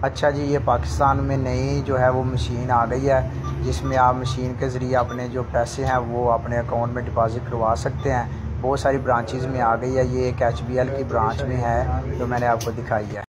अच्छा जी, ये पाकिस्तान में नई जो है वो मशीन आ गई है जिसमें आप मशीन के ज़रिए अपने जो पैसे हैं वो अपने अकाउंट में डिपॉज़िट करवा सकते हैं। बहुत सारी ब्रांचेज़ में आ गई है, ये एक HBL की ब्रांच में है जो मैंने आपको दिखाई है।